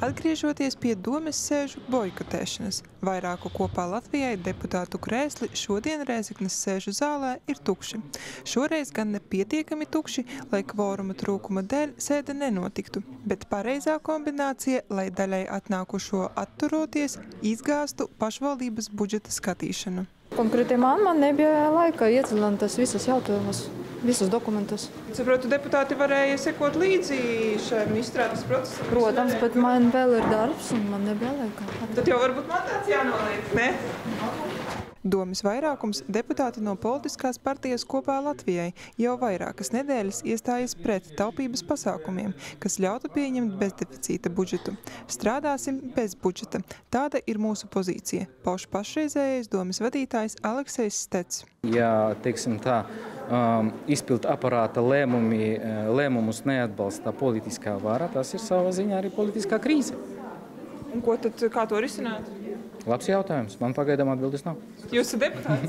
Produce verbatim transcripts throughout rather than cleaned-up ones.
Atgriežoties pie Domes sēžu boikotēšanas, vairāku kopā Latvijai deputātu krēsli šodien Rēzeknes sēžu zālē ir tukši. Šoreiz gan nepietiekami tukši, lai kvoruma trūkuma dēļ sēde nenotiktu, bet pareizā kombinācija, lai daļai atnākušo atturoties, izgāstu pašvaldības budžeta skatīšanu. Konkrēti man, man nebija laika iedziļināt tas visus jautājumus, visus dokumentus. Saprotu, deputāti varēja sekot līdzi šajam izstrādes procesam? Protams, bet man vēl ir darbs un man nebija laika. Tad jau varbūt mandāts jānoliek, ne? Domes vairākums deputāti no politiskās partijas Kopā Latvijai jau vairākas nedēļas iestājas pret taupības pasākumiem, kas ļautu pieņemt bezdeficīta budžetu. Strādāsim bez budžeta. Tāda ir mūsu pozīcija, pauž pašreizējais Domes vadītājs Aleksejs Stets. Ja, teiksim tā, um, izpildu aparāta lēmumi, lēmumus neatbalsta politiskā vara, tas ir savā ziņā arī politiskā krīze. Un ko tad, kā to risināt? Labs jautājums. Man pagaidām atbildes nav. Jūs esat deputāts?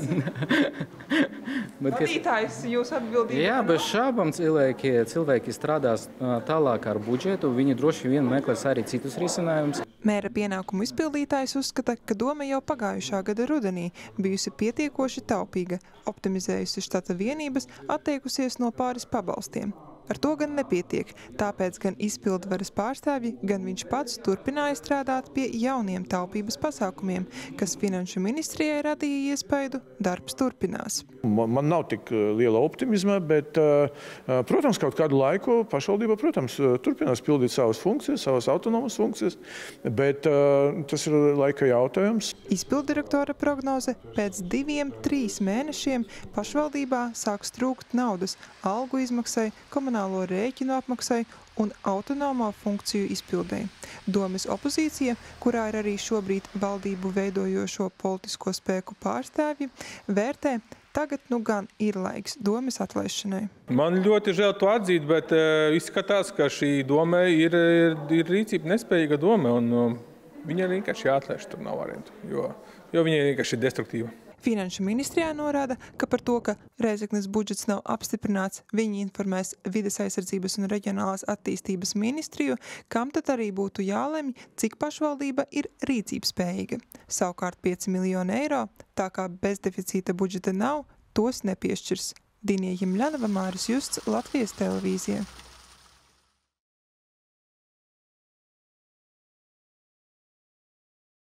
Vadītājs, jūs atbildīgi? Jā, bez šābām cilvēki, cilvēki strādās tālāk ar budžetu, viņi droši vien meklēs arī citus risinājumus. Mēra pienākumu izpildītājs uzskata, ka Dome jau pagājušā gada rudenī bijusi pietiekoši taupīga, optimizējusi štata vienības, atteikusies no pāris pabalstiem. Ar to gan nepietiek, tāpēc gan izpildvaras pārstāvji, gan viņš pats turpināja strādāt pie jauniem taupības pasākumiem, kas Finanšu ministrijai radīja iespaidu, darbs turpinās. Man, man nav tik liela optimisma, bet, protams, kaut kādu laiku pašvaldība, protams, turpinās pildīt savas funkcijas, savas autonomas funkcijas, bet tas ir laika jautājums. Izpildirektora prognoze pēc diviem, trīs mēnešiem pašvaldībā sāks trūkt naudas algu izmaksai, komunālo rēķinu apmaksai un autonomā funkciju izpildēji. Domes opozīcija, kurā ir arī šobrīd valdību veidojošo politisko spēku pārstāvji, vērtē, tagad nu gan ir laiks Domes atlaišanai. Man ļoti žēl to atzīt, bet uh, izskatās, ka šī dome ir, ir, ir rīcība nespējīga dome, un uh, viņa vienkārši jāatlaiž, tur nav variantu, jo, jo viņa vienkārši ir destruktīva. Finanšu ministrijā norāda, ka par to, ka Rēzeknes budžets nav apstiprināts, viņi informēs Vides aizsardzības un reģionālās attīstības ministriju, kam tad arī būtu jālemj, cik pašvaldība ir rīcībspējīga. Savukārt pieci miljoni eiro, tā kā bezdeficīta budžeta nav, tos nepiešķirs. Dinija Jimļanova, Māris Justs, Latvijas televīzija.